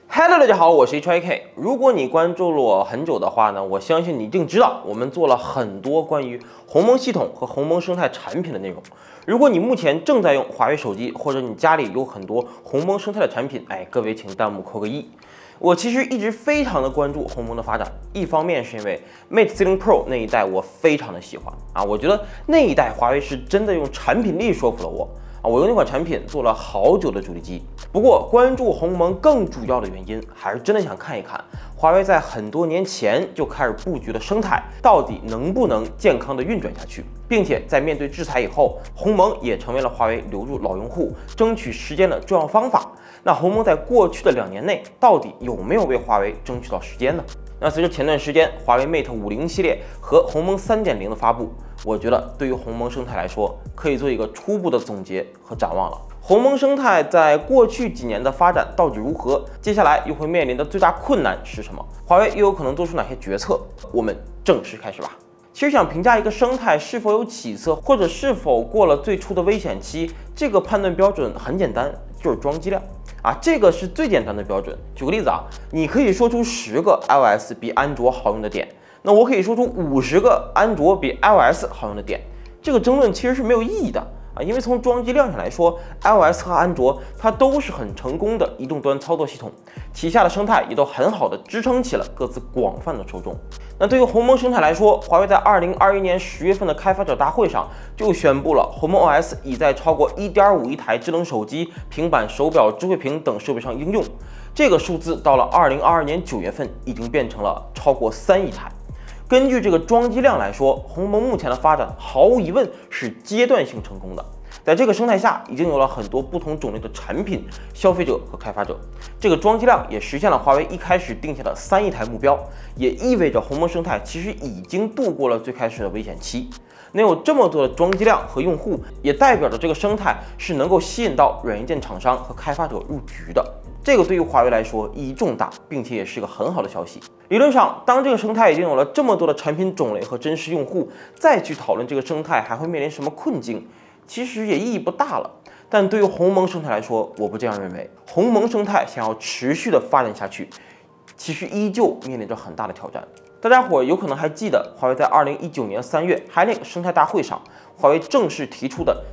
Hello， 大家好，我是 HYK。如果你关注了我很久的话呢，我相信你一定知道，我们做了很多关于鸿蒙系统和鸿蒙生态产品的内容。如果你目前正在用华为手机，或者你家里有很多鸿蒙生态的产品，各位请弹幕扣个1。我其实一直非常的关注鸿蒙的发展，一方面是因为 Mate 40 Pro 那一代我非常的喜欢我觉得那一代华为是真的用产品力说服了我。我用那款产品做了好久的主力机。不过，关注鸿蒙更主要的原因，还是真的想看一看华为在很多年前就开始布局的生态，到底能不能健康的运转下去，并且在面对制裁以后，鸿蒙也成为了华为留住老用户、争取时间的重要方法。那鸿蒙在过去的2年内，到底有没有为华为争取到时间呢？那随着前段时间华为 Mate 50系列和鸿蒙 3.0 的发布，我觉得对于鸿蒙生态来说，可以做一个初步的总结和展望了。鸿蒙生态在过去几年的发展到底如何？接下来又会面临的最大困难是什么？华为又有可能做出哪些决策？我们正式开始吧。其实想评价一个生态是否有起色，或者是否过了最初的危险期，这个判断标准很简单，就是装机量。这个是最简单的标准。举个例子你可以说出10个 iOS 比安卓好用的点，那我可以说出50个安卓比 iOS 好用的点。这个争论其实是没有意义的因为从装机量上来说 ，iOS 和安卓它都是很成功的移动端操作系统，旗下的生态也都很好的支撑起了各自广泛的受众。那对于鸿蒙生态来说，华为在2021年10月份的开发者大会上就宣布了鸿蒙 OS 已在超过 1.5亿台智能手机、平板、手表、智慧屏等设备上应用。这个数字到了2022年9月份已经变成了超过3亿台。根据这个装机量来说，鸿蒙目前的发展毫无疑问是阶段性成功的。在这个生态下，已经有了很多不同种类的产品、消费者和开发者。这个装机量也实现了华为一开始定下的3亿台目标，也意味着鸿蒙生态其实已经度过了最开始的危险期。能有这么多的装机量和用户，也代表着这个生态是能够吸引到软硬件厂商和开发者入局的。这个对于华为来说意义重大，并且也是个很好的消息。理论上，当这个生态已经有了这么多的产品种类和真实用户，再去讨论这个生态还会面临什么困境，其实也意义不大了。但对于鸿蒙生态来说，我不这样认为。鸿蒙生态想要持续的发展下去，其实依旧面临着很大的挑战。大家伙有可能还记得，华为在2019年3月 Hynix 生态大会上，华为正式提出的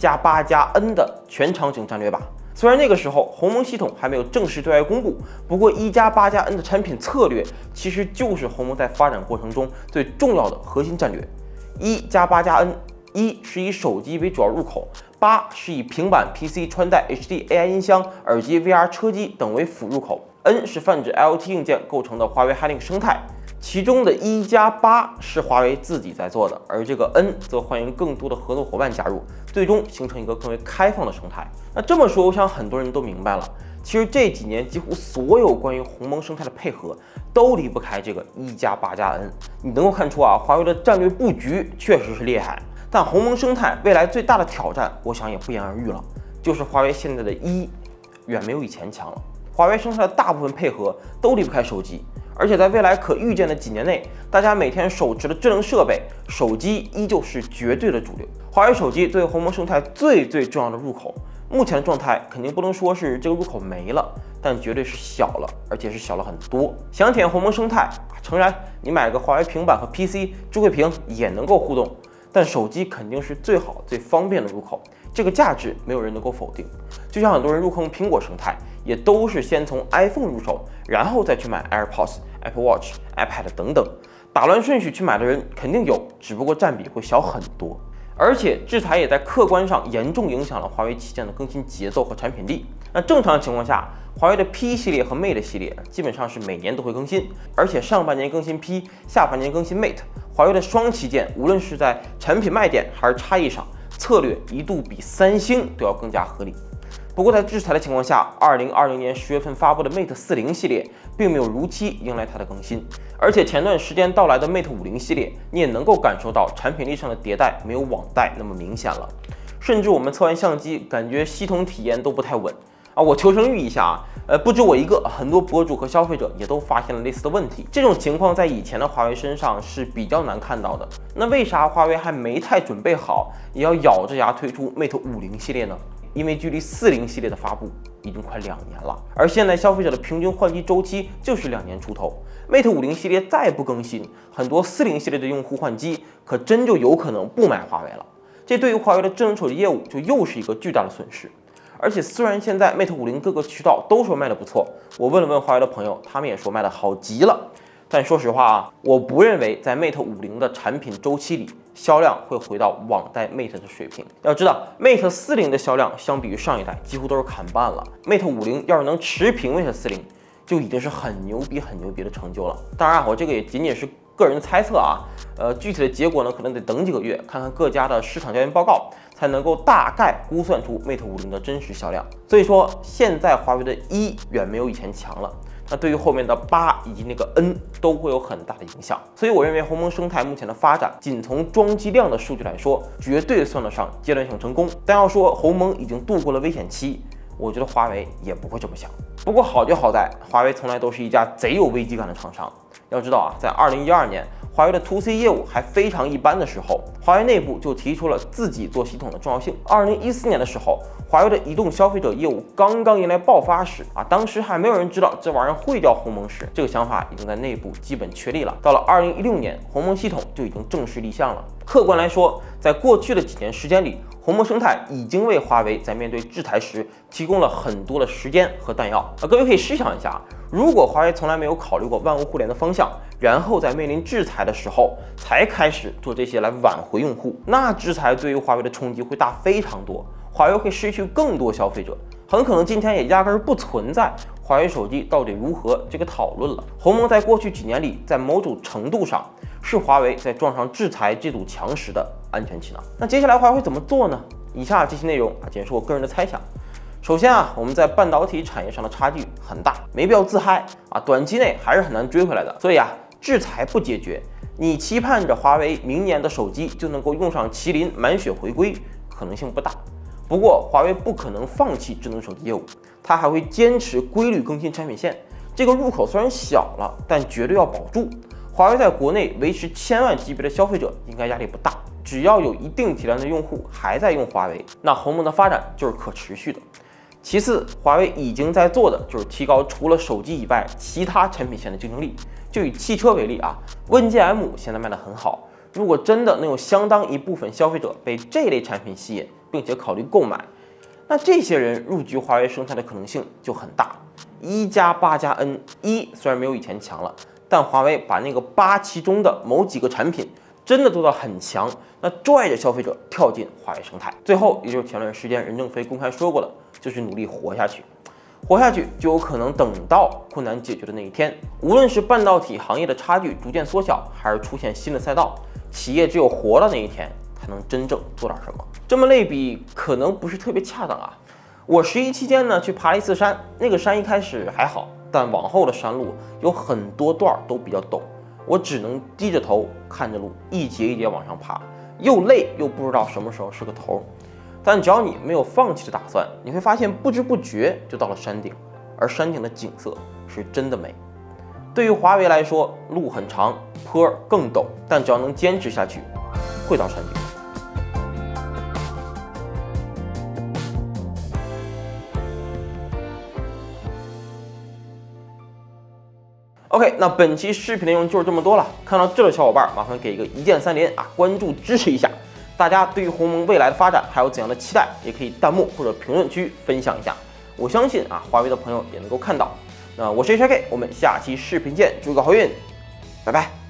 1+8+N 的全场景战略吧。虽然那个时候鸿蒙系统还没有正式对外公布，不过1+8+N 的产品策略其实就是鸿蒙在发展过程中最重要的核心战略。1+8+N， 1是以手机为主要入口，8是以平板、PC 穿戴 HD AI 音箱、耳机、VR 车机等为辅入口，N 是泛指 IoT 硬件构成的华为 Hynix 生态。其中的1+8是华为自己在做的，而这个 N 则欢迎更多的合作伙伴加入，最终形成一个更为开放的生态。那这么说，我想很多人都明白了，其实这几年几乎所有关于鸿蒙生态的配合都离不开这个1+8+N。你能够看出华为的战略布局确实是厉害，但鸿蒙生态未来最大的挑战，我想也不言而喻了，就是华为现在的远没有以前强了。华为生态的大部分配合都离不开手机。而且在未来可预见的几年内，大家每天手持的智能设备，手机依旧是绝对的主流。华为手机作为鸿蒙生态最重要的入口，目前的状态肯定不能说是这个入口没了，但绝对是小了，而且是小了很多。想体验鸿蒙生态，诚然，你买个华为平板和 PC 智慧屏也能够互动，但手机肯定是最好最方便的入口，这个价值没有人能够否定。就像很多人入坑苹果生态，也都是先从 iPhone 入手，然后再去买 AirPods、Apple Watch、iPad 等等，打乱顺序去买的人肯定有，只不过占比会小很多。而且制裁也在客观上严重影响了华为旗舰的更新节奏和产品力。那正常情况下，华为的 P 系列和 Mate 系列基本上是每年都会更新，而且上半年更新 P， 下半年更新 Mate。华为的双旗舰，无论是在产品卖点还是差异上，策略一度比三星都要更加合理。不过在制裁的情况下，2020年10月份发布的 Mate 40系列并没有如期迎来它的更新，而且前段时间到来的 Mate 50系列，你也能够感受到产品力上的迭代没有网代那么明显了，甚至我们测完相机，感觉系统体验都不太稳我求生欲一下不止我一个，很多博主和消费者也都发现了类似的问题。这种情况在以前的华为身上是比较难看到的。那为啥华为还没太准备好，也要咬着牙推出 Mate 50系列呢？ 因为距离40系列的发布已经快2年了，而现在消费者的平均换机周期就是2年出头。Mate 50系列再不更新，很多40系列的用户换机可真就有可能不买华为了。这对于华为的智能手机业务就又是一个巨大的损失。而且虽然现在 Mate 50各个渠道都说卖的不错，我问了问华为的朋友，他们也说卖的好极了。但说实话啊，我不认为在 Mate 50的产品周期里，销量会回到往代 Mate 的水平。要知道 ，Mate 40的销量相比于上一代几乎都是砍半了。Mate 50要是能持平 Mate 40，就已经是很牛逼的成就了。当然，我这个也仅仅是个人的猜测啊，具体的结果呢，可能得等几个月，看看各家的市场调研报告，才能够大概估算出 Mate 50的真实销量。所以说，现在华为的1远没有以前强了。那对于后面的8以及那个 N 都会有很大的影响，所以我认为鸿蒙生态目前的发展，仅从装机量的数据来说，绝对算得上阶段性成功。但要说鸿蒙已经度过了危险期，我觉得华为也不会这么想。不过好就好在，华为从来都是一家贼有危机感的厂商。要知道啊，在2012年，华为的 To C 业务还非常一般的时候，华为内部就提出了自己做系统的重要性。2014年的时候，华为的移动消费者业务刚刚迎来爆发时啊，当时还没有人知道这玩意儿会叫鸿蒙时，这个想法已经在内部基本确立了。到了2016年，鸿蒙系统就已经正式立项了。客观来说，在过去的几年时间里，鸿蒙生态已经为华为在面对制裁时提供了很多的时间和弹药。各位可以试想一下，如果华为从来没有考虑过万物互联的方向，然后在面临制裁的时候才开始做这些来挽回用户，那制裁对于华为的冲击会大非常多，华为会失去更多消费者，很可能今天也压根儿不存在华为手机到底如何这个讨论了。鸿蒙在过去几年里，在某种程度上是华为在撞上制裁这堵墙时的安全气囊。那接下来华为会怎么做呢？以下这些内容仅是我个人的猜想。首先啊，我们在半导体产业上的差距很大，没必要自嗨啊，短期内还是很难追回来的。所以啊，制裁不解决，你期盼着华为明年的手机就能够用上麒麟满血回归，可能性不大。不过华为不可能放弃智能手机业务，它还会坚持规律更新产品线。这个入口虽然小了，但绝对要保住。华为在国内维持1000万级别的消费者应该压力不大，只要有一定体量的用户还在用华为，那鸿蒙的发展就是可持续的。其次，华为已经在做的就是提高除了手机以外其他产品线的竞争力。就以汽车为例啊，问界 M 现在卖得很好，如果真的能有相当一部分消费者被这类产品吸引，并且考虑购买，那这些人入局华为生态的可能性就很大。1+8+N， 虽然没有以前强了，但华为把那个8其中的某几个产品真的做到很强，那拽着消费者跳进华为生态。最后，也就是前段时间任正非公开说过的，就是努力活下去。活下去就有可能等到困难解决的那一天。无论是半导体行业的差距逐渐缩小，还是出现新的赛道，企业只有活到那一天，才能真正做点什么。这么类比可能不是特别恰当啊。我11期间呢去爬了一次山，那个山一开始还好，但往后的山路有很多段都比较陡，我只能低着头看着路，一节一节往上爬，又累又不知道什么时候是个头。但只要你没有放弃的打算，你会发现不知不觉就到了山顶，而山顶的景色是真的美。对于华为来说，路很长，坡更陡，但只要能坚持下去，会到山顶。OK， 那本期视频内容就是这么多了。看到这的小伙伴，麻烦给一个一键3连啊，关注支持一下。大家对于鸿蒙未来的发展还有怎样的期待，也可以弹幕或者评论区分享一下。我相信啊，华为的朋友也能够看到。那我是HK，我们下期视频见，祝各位好运，拜拜。